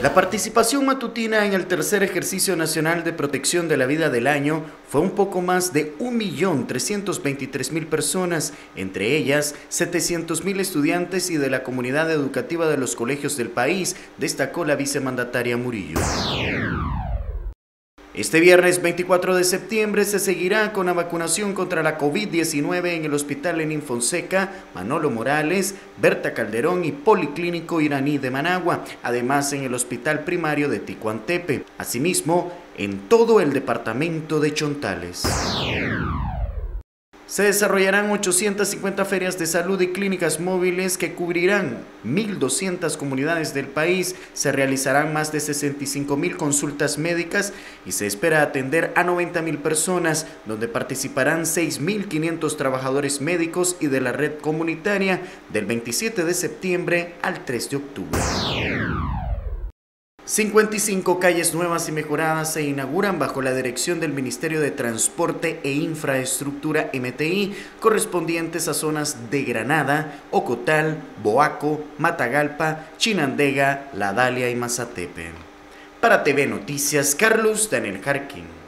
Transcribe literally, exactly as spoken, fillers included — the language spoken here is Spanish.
La participación matutina en el tercer ejercicio nacional de protección de la vida del año fue un poco más de un millón trescientos veintitrés mil personas, entre ellas setecientos mil estudiantes y de la comunidad educativa de los colegios del país, destacó la vicemandataria Murillo. Este viernes veinticuatro de septiembre se seguirá con la vacunación contra la COVID diecinueve en el Hospital Lenín Fonseca, Manolo Morales, Berta Calderón y Policlínico Iraní de Managua, además en el Hospital Primario de Ticuantepe, asimismo en todo el departamento de Chontales. Se desarrollarán ochocientas cincuenta ferias de salud y clínicas móviles que cubrirán mil doscientas comunidades del país. Se realizarán más de sesenta y cinco mil consultas médicas y se espera atender a noventa mil personas, donde participarán seis mil quinientos trabajadores médicos y de la red comunitaria del veintisiete de septiembre al tres de octubre. cincuenta y cinco calles nuevas y mejoradas se inauguran bajo la dirección del Ministerio de Transporte e Infraestructura M T I, correspondientes a zonas de Granada, Ocotal, Boaco, Matagalpa, Chinandega, La Dalia y Mazatepe. Para T V Noticias, Carlos Daniel Jarquín.